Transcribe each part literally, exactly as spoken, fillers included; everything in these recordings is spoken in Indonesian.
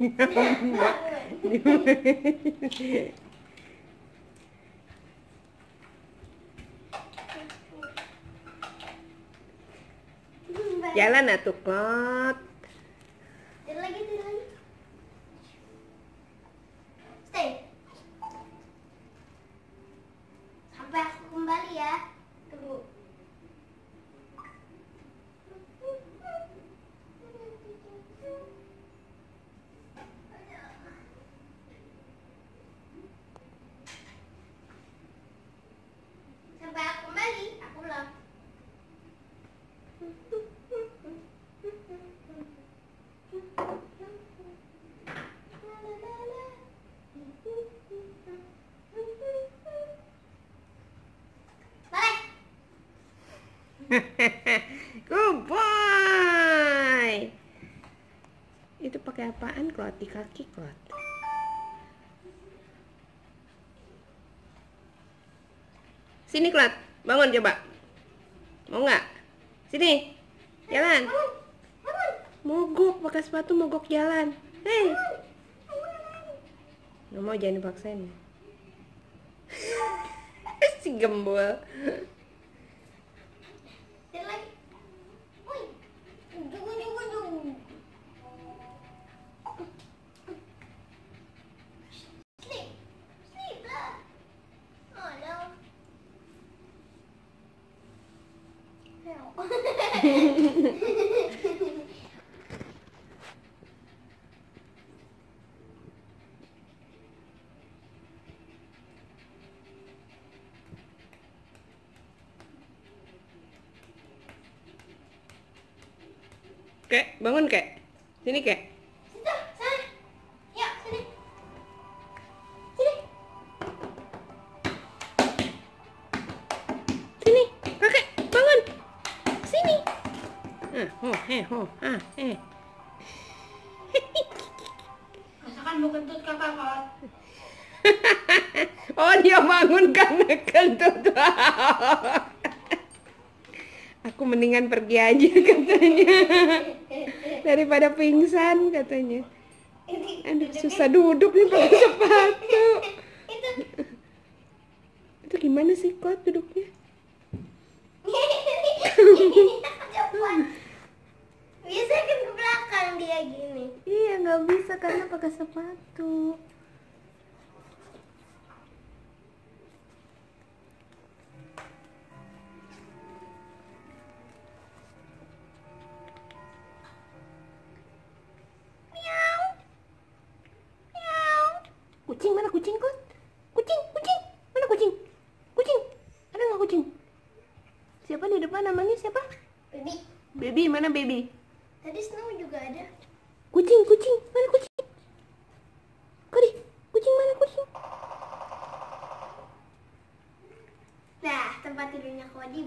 Jalan atuh, Klot. Tidur lagi, tidur lagi. Stay. Sampai aku kembali ya. Tunggu. Sampai aku kembali, aku pulang. Good boy. Itu pakai apaan, Klot? Di kaki, Klot. Sini, Klot. Bangun coba. Mau nggak? Sini. Jalan. Mogok, pakai sepatu mogok jalan. Hei. Nggak mau, jangan dipaksain. Si gembul. Kek, bangun, Kek. Sini, Kek. Sini, Kakek, bangun. Sini. Ah, oh, eh, oh, ah, eh. Masakan mau kentut kakak, Klot. Oh, dia bangun karena kentut. Aku mendingan pergi aja katanya. Daripada pingsan katanya. Aduh, susah duduk nih pakai sepatu. Itu gimana sih, Klot, duduknya? Biasanya kan ke belakang dia gini. Iya, nggak bisa karena pakai sepatu. Kucing mana kucing, Klot? Kucing, kucing, mana kucing? Kucing, ada nggak kucing? Siapa di depan namanya siapa? Baby. Baby, mana baby? Tadi Snow juga ada. Kucing, kucing, mana kucing? Kodi, kucing mana kucing? Nah, tempat tidurnya Kodi.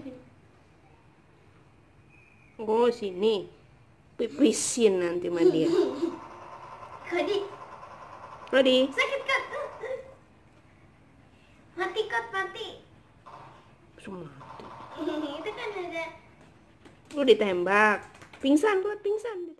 Oh, sini. Pipisin nanti sama dia. Kodi. Kodi. Sakit, Kot. Mati, Kot, mati. Semua. Itu kan ada. Lu ditembak. Pingsan, Klot, pingsan.